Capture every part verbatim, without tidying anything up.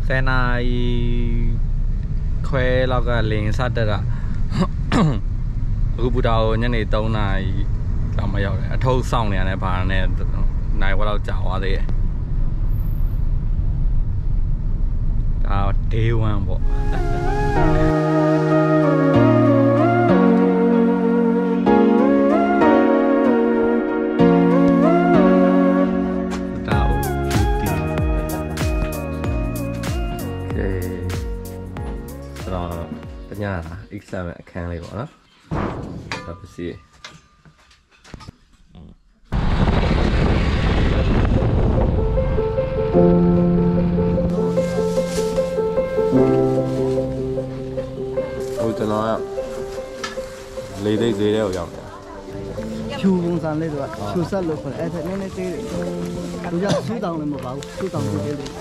tenနာရီခွဲလောက်ကလင်းစတက်တာအခုပူတာကိုညနေသုံးနာရီလောက်မရောက်တယ်အထုပ်စောင့်နေရတယ်ဘာနဲ့နိုင်ဝက်လောက်ကြာသွားသေးတယ်ဒါ day one ပေါ့ညတာ exam အခန်းလေးပေါ့နော်ဒါပစီဟိုကျွန်တော်ကလေးသိသေးတဲ့ကိုရောက်တယ်ဖြူပုံစံလေးတော့ဖြူဆက်လို့ခေါ်တယ်အဲ့ဒါနည်းနည်းသေးတယ်သူကဆူတောင်းလည်းမပါဘူးဆူတောင်းသေးတယ်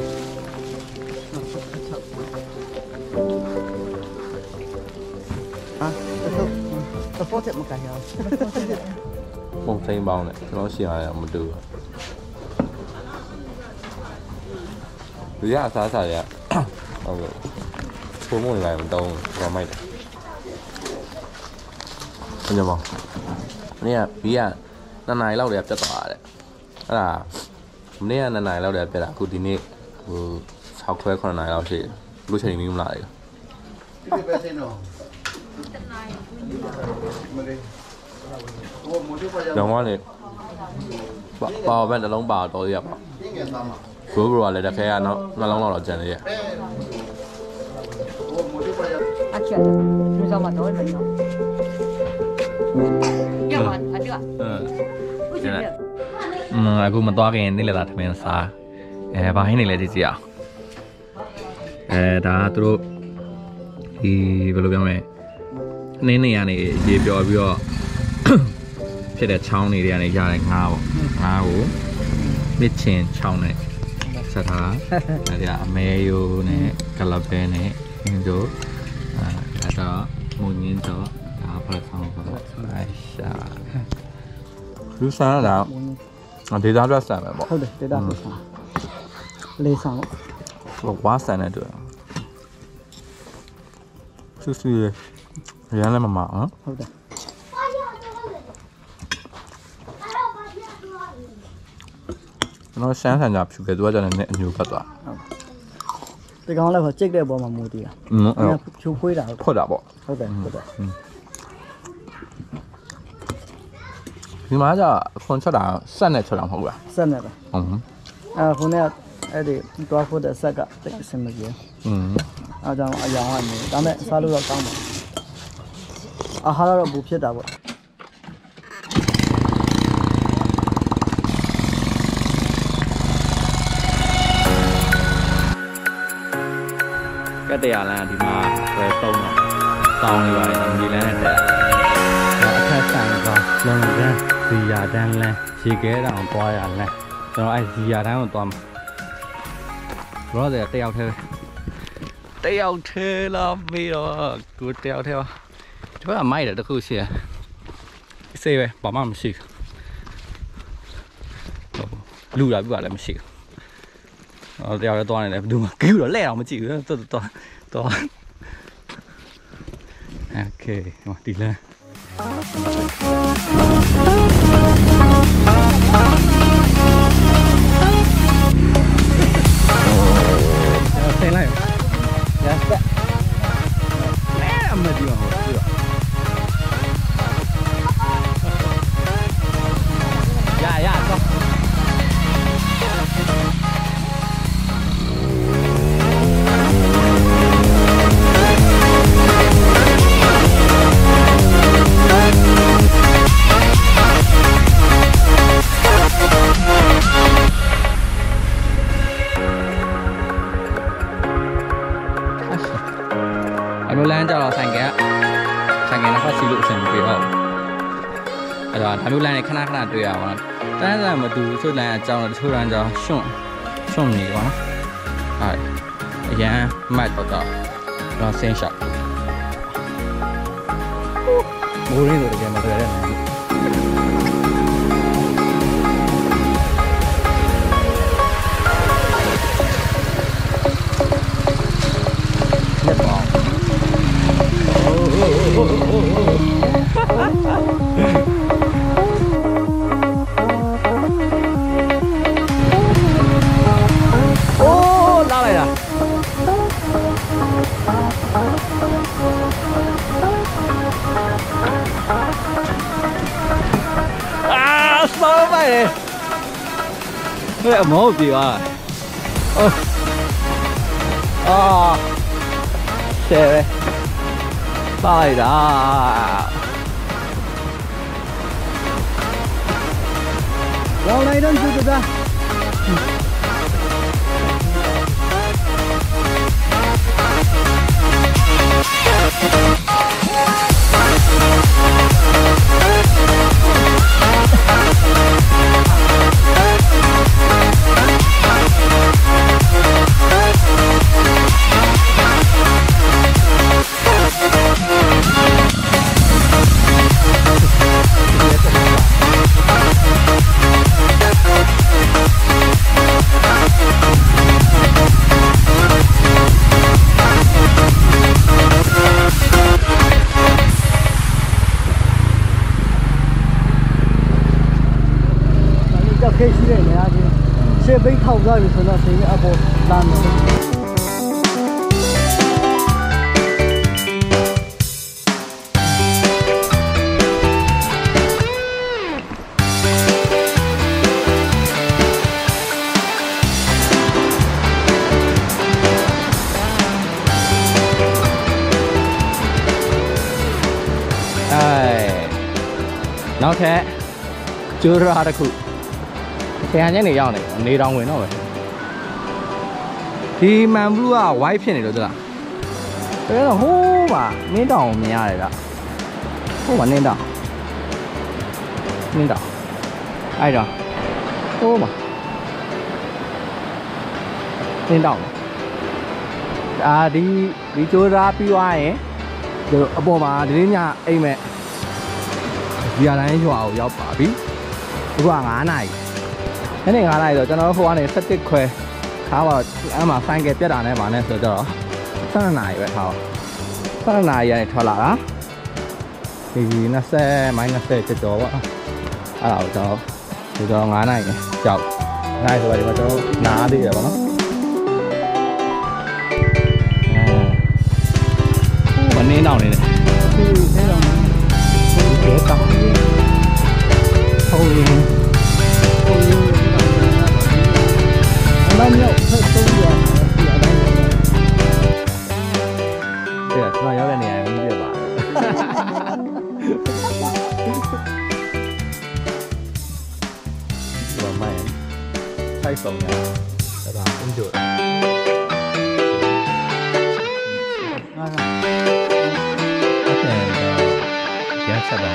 啊，这都这火车没干呀？ ပုံသိမ်းပေါင်းနဲ့ကျွန်တော်ရှင်းရတယ်မတူဘူးဒီကအစားအစာတွေကဟုတ်ကဲ့ပုံမဝင်လာရင်တောင်းတော့မိုက်တယ်ဘယ်ညမောင်နေ့ကဘီးကနှစ်နာရီလောက်တည်းပြတ်သွားတယ်အဲ့ဒါမနေ့ကနှစ်နာရီလောက်တည်းပြတ်တာအခုဒီနေ့ဟို၆ခွဲ9နာရီလောက်ရှိတယ်လူချိန်မီးမလာဘူးဒီပဲစင်းတော့ကျောင်းမလေးပါဘက်တစ်လုံးပါတော့ရပါဘိုးဘရိုကလည်းတစ်ခဲကနော်နှလုံးလောက်တော့ကျန်နေရဲ့အချစ်တယ်သူစားမတော့တယ်နော်ရပါအတူอืมအခုမသွားခင်နေ့လည်တာထမင်းစားအဲဘာဟင်းနေလဲကြည့်ကြည့်အောင်အဲဒါကသူတို့ဒီဘယ်လိုပြောမလဲနင်းနေရနေရေပြောပြီးတော့ဖြစ်တဲ့ချောင်းတွေတွေကနေရတဲ့ငါးပေါ့ငါးကိုမြစ်ချင်းချောင်းနဲ့ဆက်ထားအဲ့ဒါအမဲယိုနဲ့ကလပဲနဲ့အင်းတို့အဲ့ဒါမုန်ညင်းတော့ဒါဖတ်ဆောင်ပါအိုင်ရှာလူစားတာဒေတာအတွက်ဆန်ပဲပေါ့ဟုတ်တယ်ဒေတာအတွက်ဆန်လေးဆောင်လို့ဝါဆန်တဲ့အတွက်ဆူဆူရမ်းလည်းမမအောင်ဟုတ်တယ်ကျွန်တော်ရှမ်းဆန်ကြဖြူခဲ့သူကကျတော့လည်းအညူပတ်သွားဒီကောင်လည်းကြိတ်တဲ့ပေါ်မှာမူတည်တာအဲ့ဖြူခွေးတာဖွက်တာပေါ့ဟုတ်တယ်ဟုတ်တယ်ဒီမှာကျခွန်ချက်တာဆက်နဲ့ချက်တာမဟုတ်လားဆက်နဲ့ပဲဟုတ်အဲ့ခုနဲ့အဲ့ဒီတွားဖို့တဲ့ဆက်ကတိတ်အဆင်မပြေอืมအားကြောင့်အယောင်ကနေဒါမဲ့စားလို့တော့ကောင်းပါအာဟာရတော့ဘူးဖြစ်တာပေါ့ကက်တရားလမ်းဒီမှာဆွဲသုံးတော့တောင်းနေပါရင်ဒီလမ်းနဲ့တက်အခက်ဆိုင်ကလုံတန်းဇီယာတန်းလမ်းရေခဲတောင်သွားရလမ်းကျွန်တော်အဲဇီယာတန်းကိုသွားမှာရောတဲ့တယောက်သေးတယောက်သေးလားမေးတော့ကိုတယောက်သေးပါဒီဘက်ကမိုက်တယ်တခုရှိရစေးပဲဘာမှမရှိဘူးလူလာပြပါလည်းမရှိဘူးအော်တရားလည်းသွားနေတယ်ဘယ်သူမှကြည့်တော့လဲအောင်မကြည့်ဘူးတော်တော်တော်โอเคဟောဒီလမ်းဆင်းလိုက်ရစက်လဲအမဒီဟောဒီတော့ရရတော့လိုလမ်းကြတော့ဆိုင်ကဆိုင်ကနေဖတ်စီလို့အဆင်ပြေတော့အဲ့တော့ဒါမျိုးလမ်းနဲ့ခဏခဏတွေ့ရပါတော့တန်းစံမတူဆိုလမ်းအကြောင်းတော့တချို့လမ်းကြောင်းရှွန့်ရှွန့်နေပါတော့အဲ့အရန်မတ်တော့တော့ဆင်းရှောက်မိုးရင်းဆိုတကယ်မတွေ့ရတဲ့လ对，毛笔啊，哦，啊，谢，拜啦。 然后来一顿吃的。可以去的人家去，现在被掏不到就说那谁阿婆烂了。 哎，နောက်ထပ်ကျိုးရတစ်ခုဆရာညနေရောက်နေနေတောင်ဝင်တော့ပဲဒီမန်ဘလူးက white ဖြစ်နေလို့သလားဒါတော့ဟိုးပါနင်းတောင်မြင်ရတယ်ဗျဟိုးပါနင်းတောင်နင်းတောင်အဲ့တော့ဟိုးပါနင်းတောင်ဒါဒီဒီကျိုးသားပြီးသွားရင်ဒီအပေါ်မှာဒီနေ့ညအိမ်မဲ့ဒီအတိုင်းရွာကိုရောက်ပါပြီအခုက9နာရီညနေ9နာရီတော့ကျွန်တော်တို့ဟိုကနေ17ခွဲထားပါအဲ့မှာဆိုင်ကယ်ပြတ်တာနဲ့ဗာနဲ့ဆိုတော့12နာရီပဲထား12နာရီကနေထွက်လာတာဒီ20မိုင်20ကျော်ကျော်ပေါ့အဲ့ဒါကိုကျွန်တော်ဒီတော့9နာရီကြောက်နိုင်ဆိုတော့ဒီမှာကျွန်တော်နားသေးတယ်ပေါ့နော်အဲမင်းတောင်နေတယ်ဒီထဲတော့ဒီတောင်ကြီးဟုတ်ရင်那你要太收了， 对，突然有点脸理解吧。我卖太怂了，对吧？很久了。啊，现在别吃了。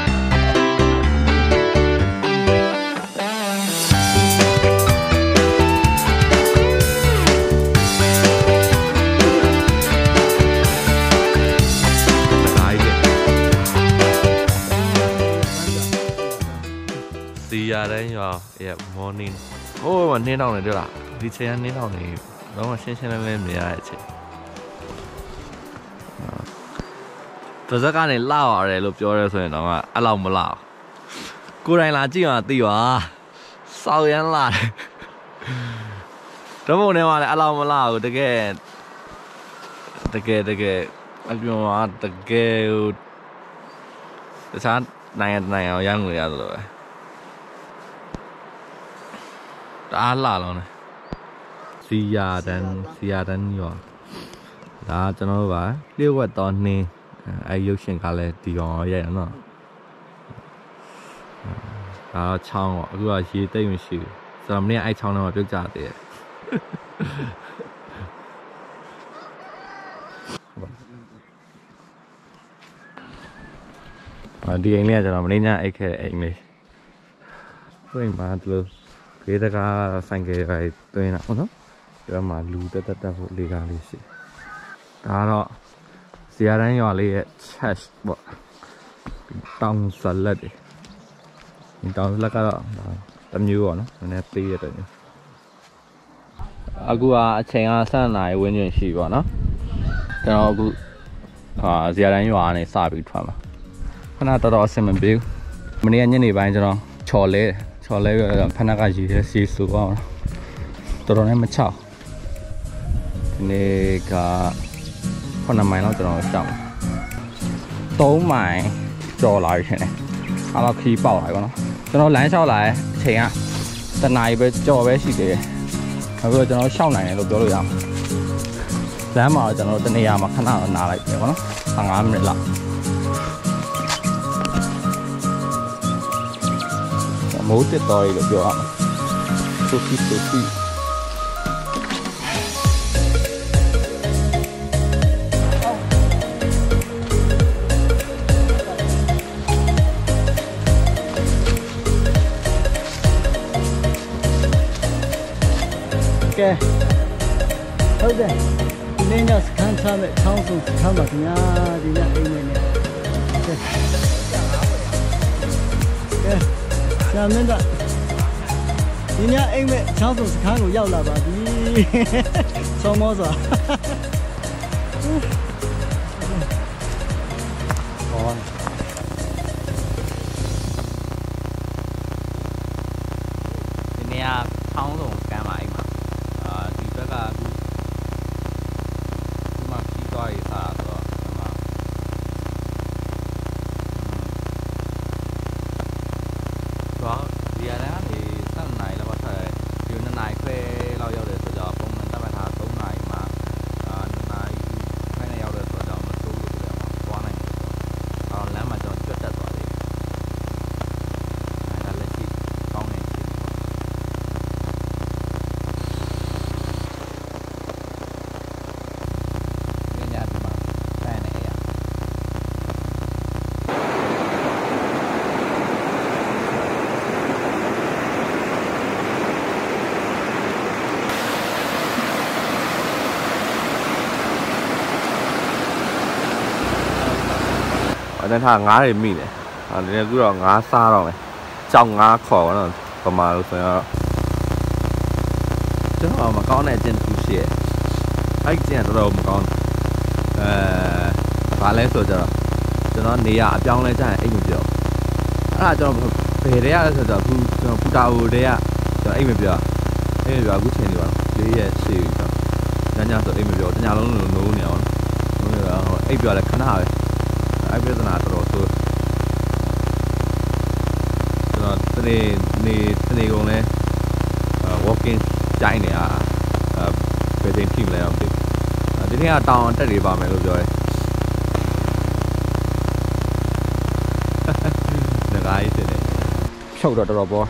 ရတဲ့ရွာ yeah morning ဟိုးမနင်းတောင်နေတွေ့လားဒီချိန်ကနင်းတောင်နေတော့ရှင်းရှင်းလင်းလင်းမြင်ရတဲ့အချိန်ပါဇက်ကနေလှရတယ်လို့ပြောရဲဆိုရင်တော့အဲ့လောက်မလှကိုယ်တိုင်လာကြည့်မှသိပါစောက်ရမ်းလာတယ်တော့ဘုံထဲမှာလည်းအဲ့လောက်မလှဘူးတကယ်တကယ်တကယ်အပြောမှာတကယ်တခြားနိုင်ငံနိုင်ငံအောင်ရမ်းလို့ရတယ်လို့ပဲအားလာလုံးနေစီယာတန်စီယာတန်ရောဒါကျွန်တော်တို့ပါလျှို့ဝှက်တော်နှင်းအဲရုပ်ရှင်ကလည်းဒီကောင်ရိုက်ရနော်ဒါတော့ချောင်းပေါ့အခုကရေသိမ့်မရှိဘူးဆိုတော့မနေ့အဲ့ချောင်းထဲမှာပြုတ်ကြတယ်ဒီအိမ်လေးကကျွန်တော်မနေ့ညအိတ်ခဲ့တဲ့အိမ်လေးဆိုရင်ပါသူခေတကားဆိုင်ကယ်ရိုက်တွင်းတာဟုတ်နော်ဒီမှာလူတက်တက်တက်ဖို့လေကားလေးရှိဒါတော့ဇီယာတန်းရွာလေးရဲ့ chest ပေါ့တောင်ဆလက်တွေဒီတောင်ဆလက်ကတော့တမျိုးပေါ့နော်နည်းနည်းသေးတဲ့တမျိုးအခုကအချိန်ကဆယ်နာရီဝန်းကျင်ရှိပေါ့နော်ကျွန်တော်အခုဟာဇီယာတန်းရွာကနေစပြီးထွက်မှာခဏတော်တော်အဆင်မပြေဘူးမနေ့ကညနေပိုင်းကျွန်တော်ချော်လဲချော်လဲဖနက်ကရေထဲစီဆူအောင်တော်တော်နဲ့မချောက်ဒီနေ့ကခုနှစ်မိုင်လောက်ကျွန်တော်ရှောက်သုံးမိုင်ကျော်လာပြီရှင်အားလုံးခီးပေါက်လာပြီပေါ့နော်ကျွန်တော်လမ်းလျှောက်လာတဲ့အချိန်ကတနာရီပဲကြော်ပဲရှိသေးတယ်အခုတော့ကျွန်တော်ရှောက်နိုင်တယ်လို့ပြောလို့ရအောင်လမ်းမှာကျွန်တော်တနေရာမှာခဏတော့နားလိုက်တယ်ပေါ့နော်15မိနစ်လောက်မိုးတက်တော်ရီလို့ပြောရမှာဆိုဖီဆိုဖီကဲဟုတ်တယ်ဒီနေ့ညစခန်းထားမဲ့ချောင်းစုံစခန်းပါခင်ဗျာဒီညအိမ်နေနေကဲကဲဆရာမင်းကဒီညအိမ်မဲ့ချောင်းစုံစခန်းကိုရောက်လာပါပြီဆောမောစွာဟောဒီနေ့ချောင်းစုံစခန်းပါအိမ်မှာအာဒီဘက်ကအခုဒီမှာခီးသွားရေးစားဆိုတော့ဒီမှာတော့ဒီအရန်ကနေစက်နိုင်လောက်ထွက်ဒီနှစ်နိုင်ခွဲလောက်ရောက်တယ်ဆိုတော့ပုံမှန်တတ်မှတ်ထားသုံးနိုင်မှာအာနှစ်နိုင်ခွဲနဲ့ရောက်တယ်ဆိုတော့မစိုးလို့ပြောမှာသွားနိုင်တယ်ဆိုတော့အော်လမ်းမှာကျွန်တော်ကျွတ်တက်သွားတယ်အဲဒါလက်ရှိကောင်းနေတယ်အတန်းထားငါးတွေမိတယ်ဟာဒီနေ့ကူတော့ငါးစားတော့မယ်ကြောက်ငါးခေါ်တော့ပမာလို့ဆိုတော့ကျွန်တော်မကောင်းတဲ့အကျင့်တစ်ခုရှိရဲ့အဲ့ကျင့်တော်တော်မကောင်းအဲဘာလဲဆိုတော့ကျွန်တော်နေရအပြောင်းလဲကြရင်အိတ်မပြောအဲ့ဒါကျွန်တော်ဘယ်တည်းရလဲဆိုတော့အခုကျွန်တော်ပူတာဟိုတည်းကကျွန်တော်အိတ်မပြောအိတ်မပြောအခုချိန်နေပါတော့လေးရက်ရှိပြီဆိုတော့ညညဆိုအိတ်မပြောတညလုံးလုံးနိုးနေအောင်နိုးနေတော့အိတ်ပြောလဲခဏပဲအဲ့ပြဿနာတော်တော်ဆိုကျွန်တော်တနေ့နေတနေ့ကုန်လဲ walking ကြိုင်းနေတာဘယ်ချိန်ဖြစ်မလဲတော့မသိဘူးဒီနေ့ကတောင်တက်တွေပါမယ်လို့ပြောတယ်ငကားကြီးတင်တယ်ဖြုတ်တော့တော်တော်ပေါ်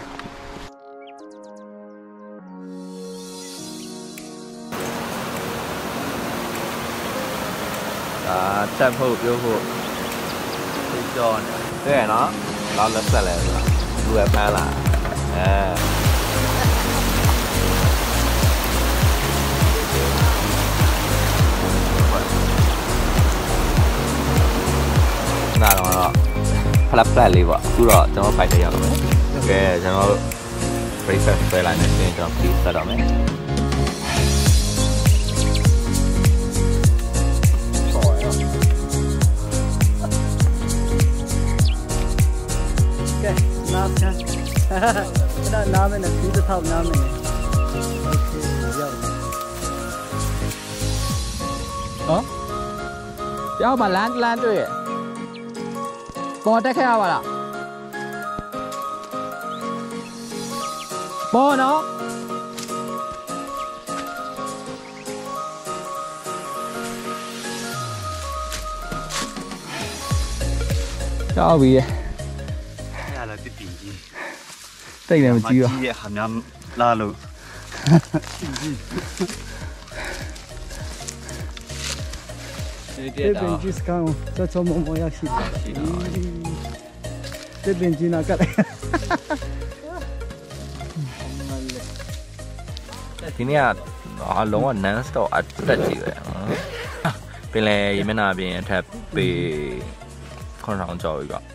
ဒါတက်ဖို့ပြောဖို့ကြောနေတဲ့နော်เราလက်ဆက်လဲဆိုတာလူပဲဖမ်းလာအဲနားတော့ဖလက်ဖလက်လေးပေါ့အခုတော့ကျွန်တော်ဖိုက်တယ်ရောက်တော့မယ်ကဲကျွန်တော် breakfast ဆွဲလိုက်နေရင်ကျွန်တော်ပြီးဆက်တော့မယ်နားချမ်းအဲ့ဒါနားမယ်နဲ့ဒီတစ်ထောက်နားမယ်နဲ့โอเคရောက်ဟောပြောင်းပါလမ်းလမ်းတွေ့ပေါ်တက်ခဲ့ရပါလားပေါ်နော်ရောက်ပြီတိတ်လည်းမကြည့်ပါကြီးရဲ့ဟာများလာလို့这边就是看这做么么样戏，这边就那个嘞。 ဒီနေ့ကအလုံးဝ non stop အတက်ကြီးပဲပင်လေရေမျက်နှာပြင်အထက်ပေခွန်ဆောင်ကြော်ပြီပေါ့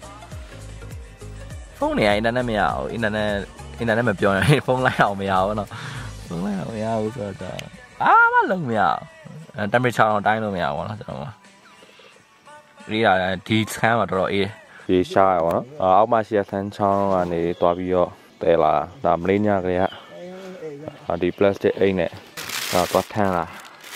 ဖုန်းနေရအင်တာနက်မရဘူးအင်တာနက်အင်တာနက်မပြောရင်ဖုန်းလိုက်အောင်မရဘူးနော်ဖုန်းလိုက်အောင်မရဘူးဆိုတော့အာမလုံးမရဘူးအဲ temperature တော့တိုင်းလို့မရဘူးနော်ကျွန်တော်ရီးရဒီစကန်မှာတော်တော်အေးရေရှားရပါတော့အောက်မှာရှိတဲ့ဆန်းချောင်းကနေတွားပြီးတော့တဲလာဒါမလေးညကလေးကဒီ plastic အိတ်နဲ့ဒါတော့ထမ်းလာ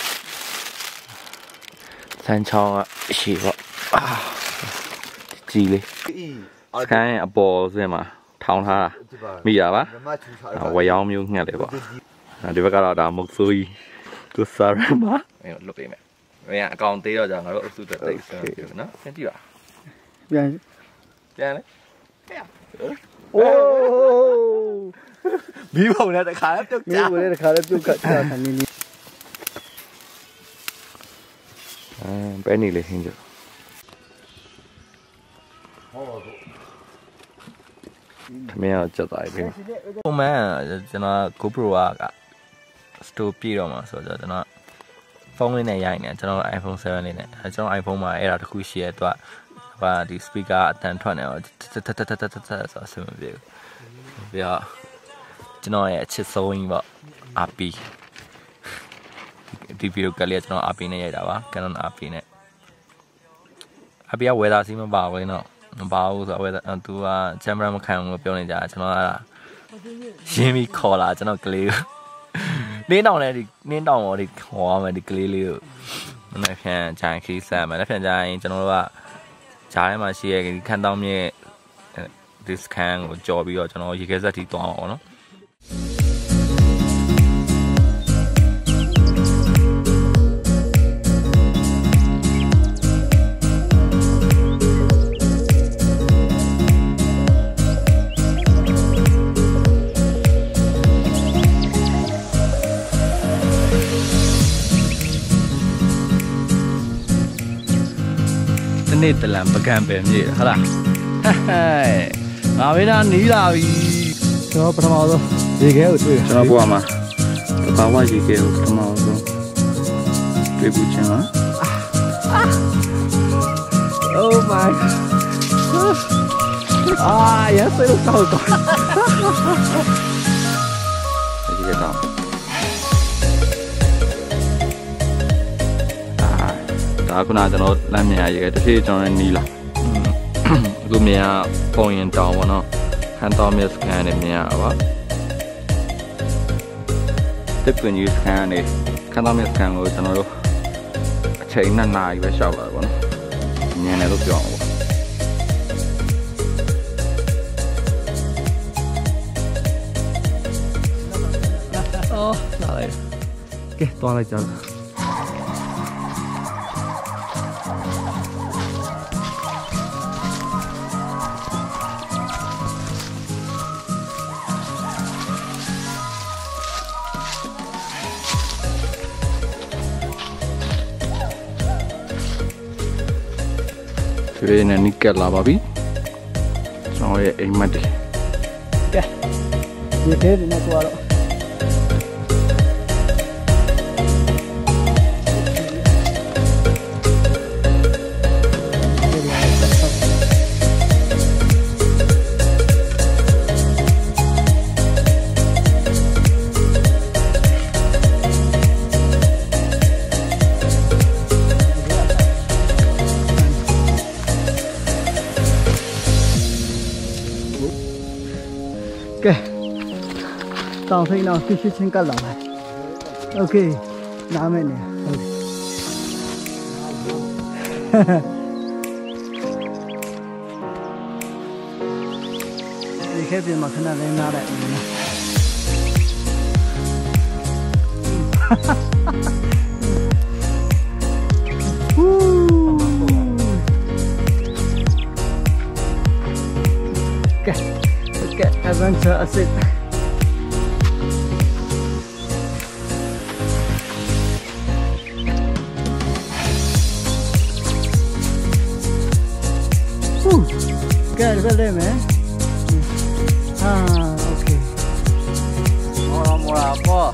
ဆန်းချောင်းကရှိပေါ့အာကြီးလေးစကန်အပေါ်စင်းမှာထောင်ထားတာမိရပါဝေယောင်းမျိုးငှက်တယ်ပေါ့ဒီဘက်ကတော့ဒါမုတ်ဆိုးကြီးသူစားရမှာအဲ့လွတ်ပေးမယ်မင်းကအကောင်သေးတော့ကြာငါတို့အစုတက်တိတ်ဆန်းပြီနော်ပြန်ကြည့်ပါပြန်ပြန်လေအိုးမီးပုံနဲ့တခါလည်းပြုတ်ကြမီးပုံနဲ့တခါလည်းပြုတ်ခတ်ချတာနင်းနေအဲပဲနေလေဟင်းကြသမီးကတော့ကြက်သွားပြီပုံမှန်ကျွန်တော် GoPro က store ပြည့်တော့မှာဆိုတော့ကျွန်တော်ဖုန်းလေးနဲ့ရိုက်နေကျွန်တော် iPhone 7လေးနဲ့အဲကျွန်တော် iPhone မှာအဲ့ဒါတစ်ခုရှိရဲသူကဟာဒီ speaker အတန်ထွက်နေတော့တတတတတတဆိုအဆင်မပြေဘူးပြီးတော့ကျွန်တော်ရဲ့အချစ်ဆုံးကြီးပေါ့ R P ဒီဗီဒီယိုကလေးကျွန်တော် R P နဲ့ရိုက်တာပါ Canon R P နဲ့ R P က weather စီးမပါဘူးနော်မပါဘူးဆိုတော့ weather သူက camera မခံဘူးလို့ပြောနေကြတာကျွန်တော်ကရင်းပြီးခေါ်လာကျွန်တော်ကလေးကိုနင်းတောင်နဲ့ဒီနင်းတောင်ရောဒီခေါ်ရမယ်ဒီကလေးလေးကိုမနေ့ဖြန်ဂျိုင်းခီးဆက်မယ်လက်ဖြန်ဂျိုင်းကျွန်တော်တို့ကဂျားထဲမှာရှိရဲ့ဒီခန်းတောင်းမြဲ ဒီစကန်ကိုကြော်ပြီးတော့ကျွန်တော်ရေခဲဆက်ထိသွားအောင်နော်နေ့တလန်ပကံပယ်မြေဟုတ်လားဟဲ့ငါမင်းသားနီးလာပြီကျွန်တော်ပထမဆုံးရေခဲကိုတွေ့ကျွန်တော်ဘွားမှာတဘာဝရေခဲကိုပထမဆုံးတွေ့ဘူးချင်းလား Oh my အာရစလို့တောက်တော့ဒီကတော့ဒါခုနကျွန်တော်လမ်းမြင်ရရေတဖြည်းကျွန်တော်နီးလာအခုမြင်ရပုံရင်တောင်ပေါ့နော်ဟန်တော်မစ်ကန်နဲ့မြင်ရပါတစ်ပွင့်ယူစကန်နဲ့ဟန်တော်မစ်ကန်ကိုကျွန်တော်တို့အချိန်နှစ်နာရီပဲရှောက်လာပေါ့နော်မြင်တယ်လို့ပြောအောင်ပေါ့အော်လာလေကဲသွားလိုက်ကြဒီနေ့နိကလာပါပြီကျွန်တော်ရဲ့အိမ်မက်တွေကဲဒီထဲဒီနေ့သွားတော့ကဲတောင်ထိန်တော့ဖြစ်ဖြစ်ချင်းကတ်လာပါโอเคနားမယ်နေဟုတ်ဒီခဲပြင်မှာခဏလေးနားလိုက်နော်ဟူးကဲGet adventure asset. Woo. Get it, well, man. Ah, okay. More, more, more.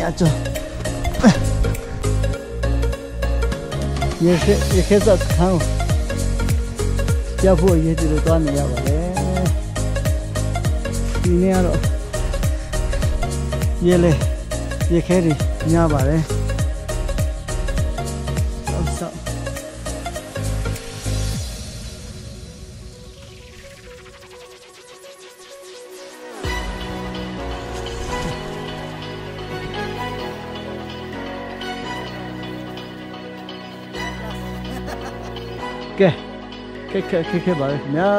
မြကျော်ရေခဲရေခဲစခန်းရောက်ဖို့ရည်ကြည်လို့သွားနေရပါတယ်ဒီနေ့ကတော့ရေလေရေခဲတွေညပါတယ်ဆောက်ဆောက်ကဲကဲကဲကဲကဲပါခင်ဗျာ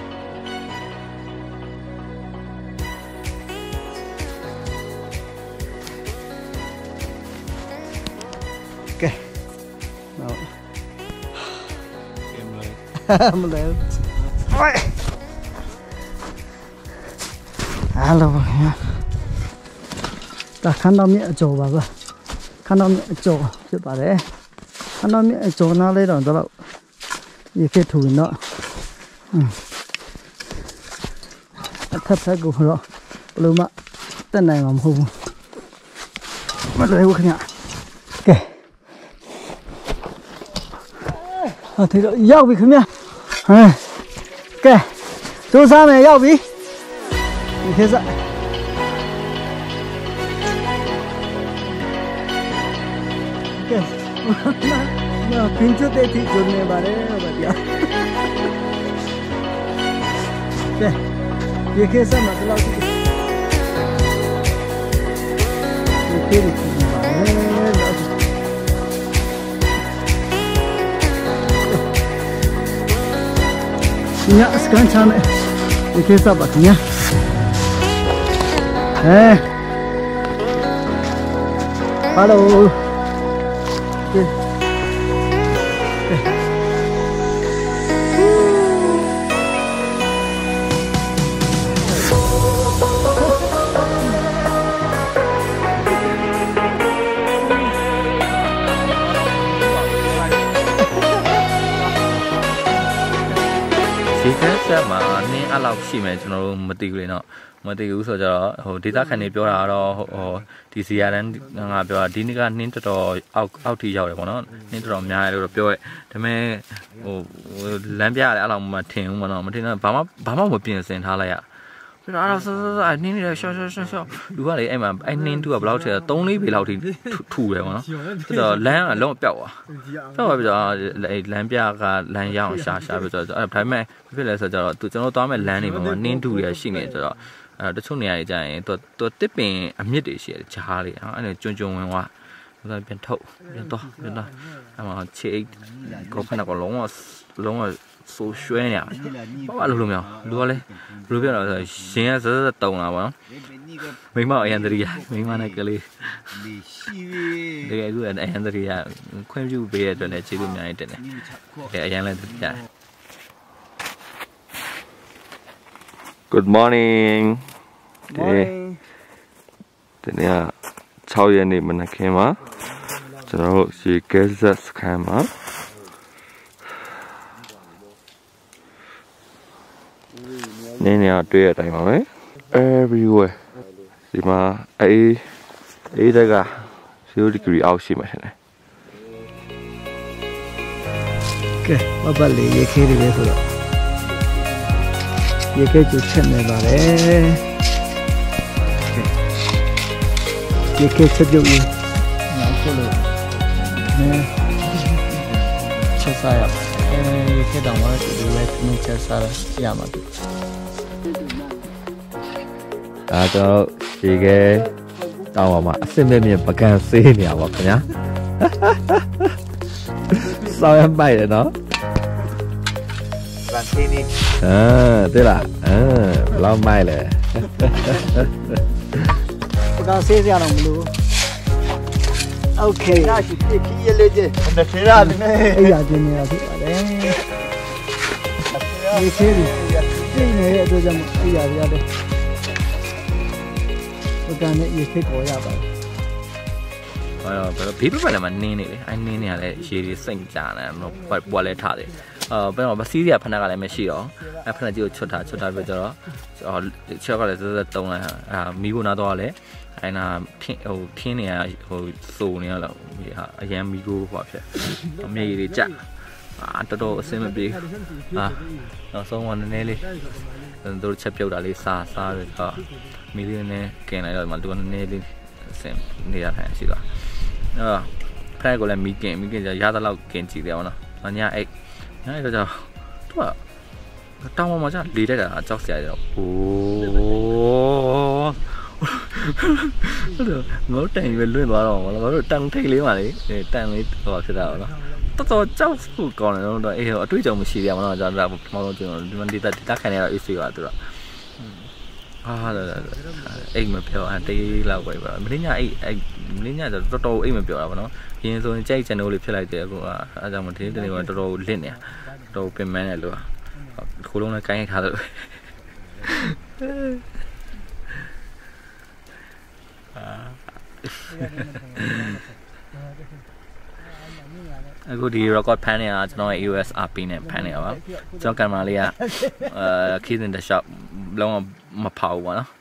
ကဲနော်မလဲဟိုင်အားလုံးပါခင်ဗျာဒါခန်းတော်မြတ်အကျော်ပါဗျာခန်းတော်မြတ်အကျော်ဖြစ်ပါတယ်ခန်းတော်မြတ်အကျော်နားလေးတော့တော့ရေခဲထူရင်တော့အထက်ထက်ကိုတော့ဘယ်လိုမှတက်နိုင်မှာမဟုတ်ဘူးမလွယ်ဘူးခင်ဗျကဲဟာဒီတော့ရောက်ပြီခင်ဗျဟမ်ကဲစူးစမ်းမယ်ရောက်ပြီဒီခေတ်စားကဲ那平时在地做那把的，我讲。对，也可以上马子老师。也可以去把的老师。你看，是刚才没，也可以上把的呢。哎 ，Hello。对。 ဒီကဲဆက်မှာနင်းအဲ့လောက်ရှိမယ်ကျွန်တော်တို့မသိဘူးလေနော်မသိဘူးဆိုတော့ဟိုဒေတာခန်နေပြောတာတော့ဟိုဒီစီအာရန်ငါပြောတာဒီနေ့ကနင်းတော်တော်အောက်အောက်ထိရောက်တယ်ပေါ့နော်နင်းတော်တော်များတယ်လို့ပြောရဲဒါပေမဲ့ဟိုလမ်းပြရတယ်အဲ့လောက်မထင်ဘူးပေါ့နော်မထင်တော့ဘာမှဘာမှမပြင်ဆင်ထားလိုက်ရပြတော့အဲ့ဆောဆောနင်းနေတယ်ရှော့ရှော့ရှော့ရှော့လူကလေအဲ့မှာအဲ့နင်းတူကဘယ်လောက်ထဲသုံးလေးပေလောက်ထိထူတယ်ပေါ့နော်ဆိုတော့လမ်းကလုံးပျောက်သွားပျောက်သွားပြီးတော့လမ်းပြကလမ်းရအောင်ရှာရှာပြီးတော့အဲ့ဒါဒါပေမဲ့ဖြစ်လဲဆိုတော့သူကျွန်တော်သွားမဲ့လမ်းတွေမှာနင်းတူတွေရှိနေဆိုတော့အဲ့တချို့နေရာတွေကြာရင်သူသူတစ်ပင်အမြင့်တွေရှိတယ်ဂျားလေးအဲ့ဒါကျွန်းကျွန်းဝင်သွားဟိုကပြန်ထုတ်ပြန်တော့ပြန်တော့အဲ့မှာချေကောဖနာကလုံးဝလုံးဝဆိုရွှဲနေဘာလို့လို့မရလူကလေလူပြောတော့ရှင်ကစစတုံလာပါနော်မိမအရန်တရီမိမနဲ့ကလေးတကယ်ကူအရန်တရီခွင့်ပြုပေးရတဲ့အတွက်လည်းကျေးဇူးအများကြီးတင်တယ်တကယ်အရန်လည်းတရား Good morning ဒီနေ့၆ရက်နေ့မနက်ခင်းမှာကျွန်တော်တို့ရေကဲဆက်စခန်းမှာနေနေတွေ့ရတိုင်းပါပဲ everywhere ဒီမှာအေးအေးတကzero degree အောက်ရှိမှထင်တယ်ကဲမပတ်လေရေခဲတွေပဲဆိုတော့ရေခဲကျချက်နေပါတယ်ရေခဲချက်ပြုတ်ရင်နောက်ကျလို့နဲချက်စားရအဲရေခဲတောင်မှာဒီလိုပဲနင်းချက်စားရမှာတူဒါတော့ရေခဲတောင်ပေါ်မှာအစစ်မြင့်မြင့်ပကံဆေးနေရပါခင်ဗျာစောင်းရပိုက်တယ်နော်ပကံဆေးနေအာတဲ့လားအာဘယ်လောက်မိုက်လဲပကံဆေးရအောင်မလို့โอเคရရှိပြည့်ခီးရလေးကျမထေရနဲ့အဲ့ရခြင်းနေရဖြစ်ပါလေရေခဲတွေပြည့်နေတဲ့အတွက်ကြောင့်အဲ့ရရတယ်ပကံနဲ့ရေခဲကိုရပါတယ်ဟောဘယ်ဘေးပပလည်းမနင်းနေလေအဲ့နင်းနေရလဲရေတွေစိတ်ကြတယ်တော့ပွားလဲထားတယ်အော်ဘယ်တော့မစီးရဖနက်ကလည်းမရှိတော့အဲ့ဖနက်ကြီးကိုချွတ်ထားချွတ်ထားပြီးတော့အော်ချောက်ကလည်းစစတုံးလိုက်ဟာအာမီးဖို့နာတော့လဲအအဲ့နာထင်းဟိုထင်းနေရဟိုစိုးနေရတော့ဒီဟာအရန်မီကိုဟောဖြစ်အမေကြီးတွေကြအာတော်တော်အဆင်မပြေဟာနောက်ဆုံးကနည်းနည်းလေးတို့ချက်ပြုတ်တာလေးစားစားပြီးတော့မီလီနဲ့กินလိုက်တော့မှသူကနည်းနည်းလေးအဆင်နေရထိုင်ရှိသွားအဲ့ဖဲကိုလည်းမီกินမီกินကြရသလောက်กินကြည့်တယ်ဗောနော်အညာအိတ်ညာအိတ်တော့သူကတောင်းမှမကြလေတက်တာကြောက်စရာရောโอ้ငေါတိုင်ပဲလွင့်သွားတော့ဗောနော်ငါတို့တန်ထိတ်လေးပါလေတန်လေးဟောဖြစ်တာဗောနော်တော်တော်ကြောက်ဖို့ကောင်းတယ်တော့အေးအတွေ့အကြုံမရှိရမလားကျွန်တော်မောင်လို့ကျွန်တော်ဒီမန်ဒီတာတာခံရတော့ easy ပါသူတော့အာအိမ်မပြောအတေးလောက်ပဲပါမင်းညာအိမ်အိမ်မင်းညာတော်တော်အိမ်မပြောတာဗောနော်ရင်းဆိုရင်ကြိုက်ချန်တို့လေးဖြစ်လိုက်တယ်အခုအဲအကြောင်းမတင်းတင်းလေးကတော်တော်လင့်နေတော်တော်ပင်မန်းတယ်လို့ခိုးလုံးနဲ့ကိုင်းထားတယ်အခုဒီ record pan နေတာကျွန်တော် A O S R P နဲ့ pan နေတာပါကျွန်တော်ကင်မရာလေးကအဲခီးစင်တစ် shot လုံးဝမဖောက်ဘူးပေါ့နော်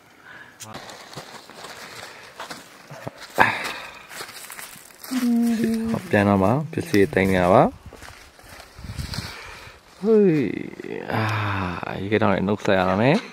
ပြန်တော့ပါပစ္စည်းတင်ရပါဟေးအာရေကတော့နှုတ်ဆက်ရအောင်မယ်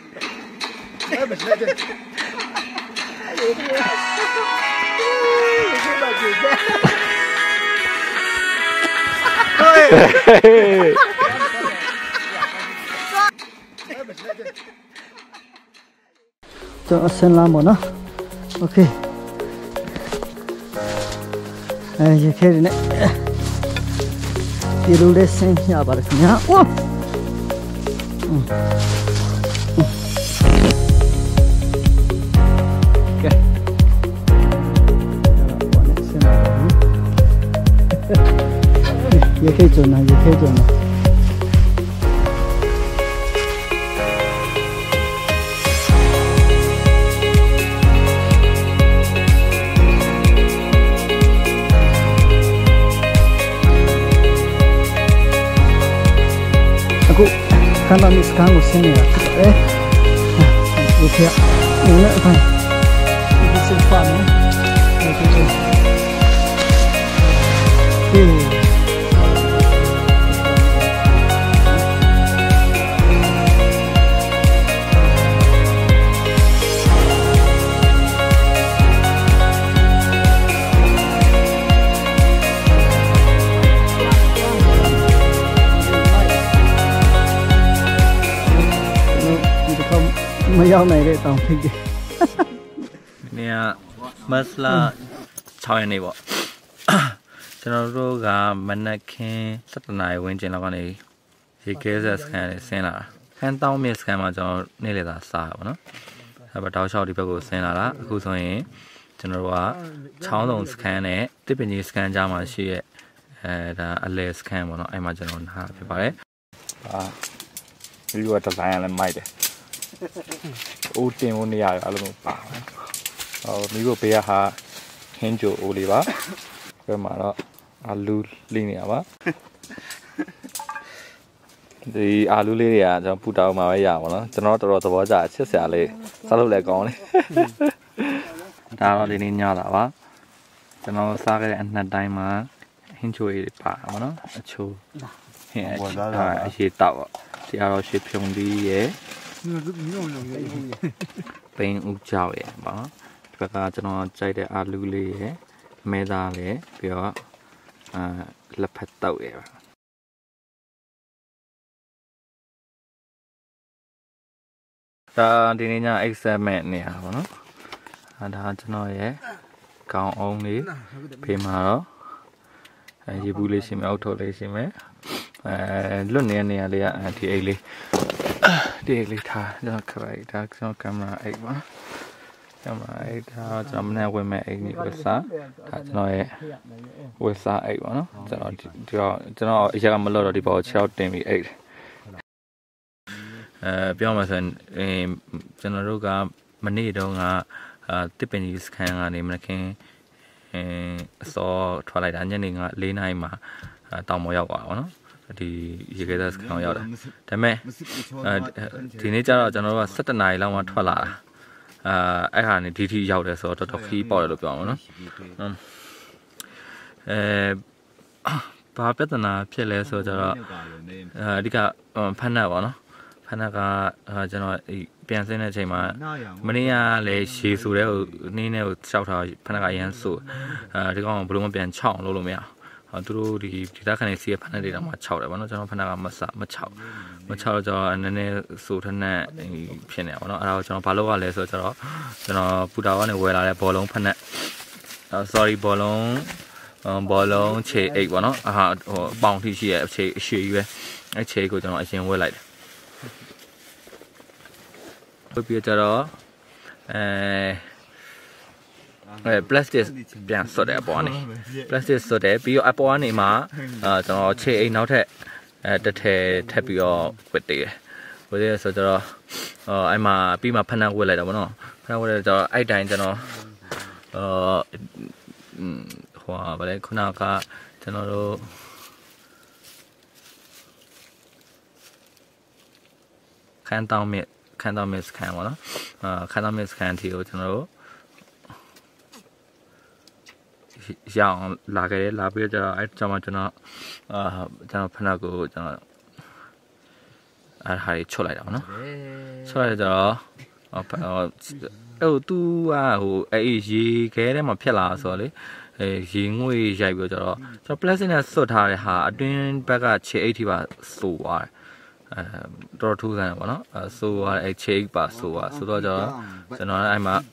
ကျွန်တော်အစင်လာမနော်โอเคအဲရေခဲနေဒီလိုလေးဆင်းရပါတယ်ခင်ဗျာဝါကဲရေခဲကျနာရေခဲကျနာအခုခန္ဓာမစ်ကန်ကိုဆင်းနေတာဖြစ်တယ်။ဒီခေတ်ဦးနဲ့အတိုင်းဒီစစ်ဖာနော်။ဒီခေတ်ဟေးမရောက်နိုင်တဲ့တောင်ထိပ်တယ်။နေကမတ်လာ၆ရက်နေ့ပေါ့။ကျွန်တော်တို့ကမနက်ခင်း၁၇နာရီဝန်းကျင်လောက်ကနေရေခဲဆက်စကန်နဲ့ဆင်းလာတာ။ခန်းတောင်းမြစ်စကန်မှာကျွန်တော်နေ့လည်သာစားပါတော့။အဲ့တော့တောက်လျှောက်ဒီဘက်ကိုဆင်းလာတာ။အခုဆိုရင်ကျွန်တော်တို့ကချောင်းစုံစကန်နဲ့တစ်ပင်ကြီးစကန်ကြားမှာရှိရဲ့အဲဒါအလဲစကန်ပေါ့နော်။အဲ့မှာကျွန်တော်နားဖြစ်ပါတယ်။အာဒီကဒီဇိုင်းလည်းမိုက်တယ်။အိုးတင်ဖို့နေရအလုံးပါဟောမိဖို့ပေးရဟာဟင်းကြိုအိုးလေးပါဘယ်မှာတော့အာလူလေးနေရပါဒီအာလူလေးတွေကကျွန်တော်ပူတောင်းမှာပဲရပါတော့ကျွန်တော်တော်တော်သဘောကျချစ်စရာလေးစားလို့လည်းကောင်းတယ်ဒါတော့ဒီနေ့ညတာပါကျွန်တော်စားခဲ့တဲ့အနှစ်တိုင်းမှာဟင်းကြိုလေးပါပါနော်အချိုးဟင်းအရှိတောက်ဒီအရောရှိဖြုံပြီးရဲ့ပိန်ဦးကြောက်ရဲ့ပေါ့နော်ဒီဘက်ကကျွန်တော်ကြိုက်တဲ့အာလူလေးရဲ့မဲသားလေးပြီးတော့အာလက်ဖက်တောက်ရဲ့ပါဒါဒီနေ့ည exam နေရပါပေါ့နော်အဲဒါကျွန်တော်ရဲ့ကောင်းအောင်လေးဖေးမှာတော့အဲရေဘူးလေးရှိမယ်အောက်ထုတ်လေးရှိမယ်အဲလွတ်နေတဲ့နေရာလေးကဒီအိတ်လေးဒီအိတ်လေးထားကျွန်တော်ခရိုက်ဒါကျွန်တော်ကင်မရာအိတ်ပါကင်မရာအိတ်ထားကျွန်တော်မနေ့ဝင်မဲ့အိတ်ကြီးဝက်စာဒါကျွန်တော်ရဲ့ဝက်စာအိတ်ပါနော်ကျွန်တော်ဒီတော့ကျွန်တော်အရကမလို့တော့ဒီပေါ်၆တင်ပြီးအိတ်အဲပြောမှဆိုရင်ကျွန်တော်တို့ကမနေ့တုန်းကအာတစ်ပင်ကြီးစခန်းကနေမနက်ခင်းအဲအစောထွက်လိုက်တာညနေက၄နာရီမှာတောင်ပေါ်ရောက်သွားပါတော့ဒီရေခဲသားစခန်းရောက်တာဒါပေမဲ့အဲဒီနေ့ကျတော့ကျွန်တော်တို့က၁၇နာရီလောက်မှထွက်လာတာအာအဲ့ဟာနေဒီထိရောက်တယ်ဆိုတော့တော်တော်ခီးပေါက်တယ်လို့ပြောအောင်နော်အဲဘာပြဿနာဖြစ်လဲဆိုတော့အဓိကဖက်နက်ပေါ့နော်ဖက်နက်ကကျွန်တော်ပြန်စင်းတဲ့အချိန်မှာမနေ့ကလည်းရှည်ဆိုတဲ့ဟိုနင်းနဲ့ဟိုရှောက်ထားဖက်နက်ကအရန်ဆိုအဲဒီကောင်ဘလို့မပြန်ချောင်းလို့လို့မရသူတို့ဒီဒီသားခဏစီးဖက်နက်တွေတော့မှခြောက်တယ်ပေါ့နော်ကျွန်တော်ဖက်နက်ကမဆမခြောက်မခြောက်တော့နည်းနည်းဆိုထနဲ့ဖြစ်နေပါတော့အဲ့ဒါကိုကျွန်တော်ဘာလုပ်ရလဲဆိုတော့ကျွန်တော်ပူတာကနေဝယ်လာတဲ့ဘောလုံးဖက်နက် sorry ဘောလုံးဘောလုံးခြေအိတ်ပေါ့နော်အာဟိုပေါင်ထိရှိရဲ့အခြေအရှိကြီးပဲအဲ့ခြေကိုကျွန်တော်အရင်ဝယ်လိုက်တယ်ပြီးတော့အဲအဲ plastic ပြန်ဆွတ်တယ်အပေါ်ကနေ plastic ဆွတ်တယ်ပြီးတော့အပေါ်ကနေမှအဲကျွန်တော်ခြေအိတ်နောက်ထပ်အဲတစ်ထည်ထပ်ပြီးတော့ဝတ်တည်တယ်ဝတ်တည်ဆိုတော့အဲအဲ့မှာပြီးမှဖက်နှက်ဝတ်လိုက်တာပေါ့နော်ဖက်နှက်ဝတ်လိုက်တော့အဲ့တိုင်းကျွန်တော်အာဟိုဗါလေခုနကကျွန်တော်တို့ခန်းတောင်းမြစ်ခန်းတောင်းမြစ်စကန်ပေါ့နော်အာခန်းတောင်းမြစ်စကန်တီကိုကျွန်တော်တို့ရအောင်လာခဲ့တယ်လာပြီးတော့အဲ့ကျွန်တော်ကျွန်တော်အာကျွန်တော်ဖက်နှက်ကိုကျွန်တော်အားဟာချွတ်လိုက်တာပေါ့နော်ချွတ်လိုက်တော့အဲ့သူကဟိုအဲ့ရေခဲထဲမှာဖြစ်လာဆိုတော့လေအဲရေငွေရိုက်ပြီးတော့ကျွန်တော် plastic နဲ့ဆွတ်ထားတဲ့ဟာအတွင်းဘက်ကခြေအိတ်ထိပါဆိုသွားတယ်အဲတော်ထူးဆန်းတယ်ပေါ့နော်အဲဆိုသွားအဲ့ခြေအိတ်ပါဆိုသွားဆိုတော့ကျွန်တော်ကျွန်တော်အဲ့မှာ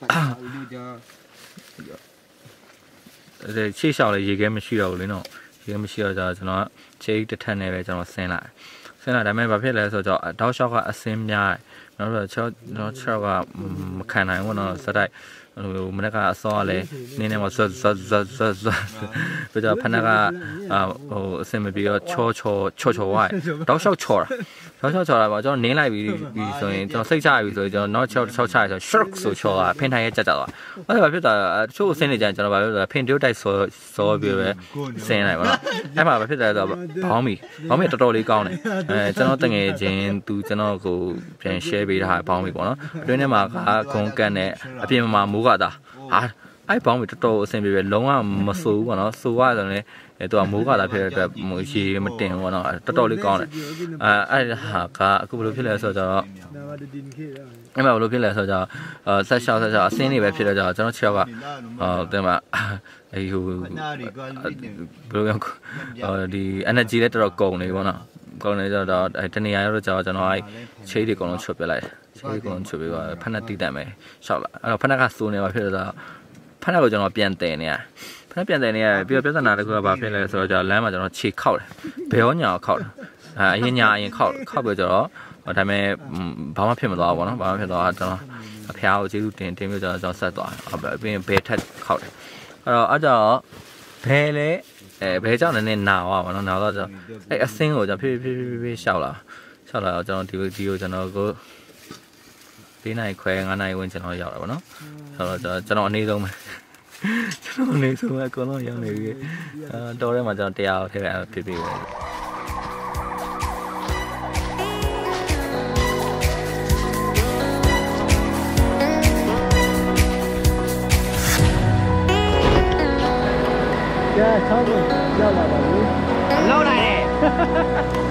အဲခြေလျှောက်လေရေခဲမရှိတော့ဘူးလေနော်ရေခဲမရှိတော့ကျွန်တော်ခြေအိတ်တစ်ထပ်နဲ့ပဲကျွန်တော်ဆင်းလိုက်ဆင်းလာဒါပေမဲ့ဘာဖြစ်လဲဆိုတော့တောက်လျှောက်ကအစင်းများတယ်နောက်တော့ချောတော့ချောကမခံနိုင်ဘူးနော်စတိုက်ဟိုမနေ့ကအစောကလည်းနင်းနေမှာဇွတ်ဇွတ်ဇွတ်ဇွတ်ဇွတ်ပြီးတော့ဖနက်ကဟိုအစင်မပြီးတော့ချောချောချောချောဝိုင်းတောက်လျှောက်ချောတာတောက်လျှောက်ချောတာပေါ့ကျွန်တော်နင်းလိုက်ပြီးပြီးဆိုရင်ကျွန်တော်စိတ်ချပြီဆိုရင်ကျွန်တော်နောက်ချောချောချရဆို shock ဆိုချောတာဖင်ထိုင်ရဲ့ကြက်ကြသွားအဲ့ဒါဘာဖြစ်တာတချို့အစင်းနေကြကျွန်တော်ဘာဖြစ်လဲဖင်တိုးတိုက်စောစောပြီးပဲဆင်းလိုက်ပါတော့အဲ့မှာဘာဖြစ်လဲဆိုတော့ဘောင်းမီဘောင်းမီတော်တော်လေးကောင်းတယ်အဲကျွန်တော်တငယ်ချင်းသူကျွန်တော်ကိုပြန် share ပေးတာဘောင်းမီပေါ့နော်အတွင်းထဲမှာကဂုံကန်နဲ့အပြင်မှာမိုးကတာဟာအဲ့ဘောင်းမီတော်တော်အဆင်ပြေပဲလုံးဝမဆိုးဘူးပေါ့နော်ဆိုးရဆိုရင်အဲသူကမိုးကတာဖြစ်တဲ့အတွက်ရေမတင်ဘူးပေါ့နော်တော်တော်လေးကောင်းတယ်အဲအဲ့ဟာကအခုဘယ်လိုဖြစ်လဲဆိုတော့အဲ့မှာဘယ်လိုဖြစ်လဲဆိုတော့ဆက်လျှောက်ဆက်လျှောက်အစင်းတွေပဲဖြစ်တော့ကျွန်တော်6ယောက်ကဟိုတင်မှာအဲဟိုဘယ်လိုလဲဒီ energy လည်းတော်တော်ကုန်နေပေါ့နော်ကုန်နေတော့တနေရာရတော့ကျွန်တော်အဲ့ချေးတွေအကုန်လုံးချွတ်ပြလိုက်ချေးတွေအကုန်လုံးချွတ်ပြီးတော့ဖက်နှက်တိတက်မယ်ရှောက်လာအဲ့တော့ဖက်နှက်ကစိုးနေပါဖြစ်တော့ဖက်နှက်ကိုကျွန်တော်ပြန်တယ်နေရဖက်နှက်ပြန်တယ်နေရပြီးတော့ပြဿနာတစ်ခုကဘာဖြစ်လဲဆိုတော့လမ်းမှာကျွန်တော်ခြေခောက်တယ်ဘယ်ရောညာခောက်တယ်အဲအရင်ညာအရင်ခောက်ခောက်ပြီးတော့ဒါပေမဲ့ဘာမှဖြစ်မသွားဘူးပေါ့နော်ဘာမှဖြစ်သွားကျွန်တော်အဖျားကိုကျေးဇူးတင်တင်ပြီးတော့ကျွန်တော်ဆက်သွားပြီးရင်ဘယ်ထက်ခောက်တယ်အဲ့တော့အဲ့တော့ဘယ်လဲအဲဘယ်ကြောင့်လည်းနာသွားပါတော့နာတော့ကျွန်တော်အဲ့အစင်းကိုကျွန်တော်ဖြည်းဖြည်းဖြည်းဖြည်းရှောက်လာရှောက်လာတော့ကျွန်တော်ဒီဒီကိုကျွန်တော်ကို၄နိုင်ခွဲ၅နိုင်ဝင်ကျွန်တော်ရောက်တာပေါ့နော်ဆိုတော့ကျွန်တော်အနေဆုံးပဲကျွန်တော်အနေဆုံးပဲအကုန်လုံးရောက်နေပြီအဲတော်ထဲမှာကျွန်တော်တရားထဲပဲဖြည်းဖြည်းပဲ Yeah, 超过要来了， 老奶奶。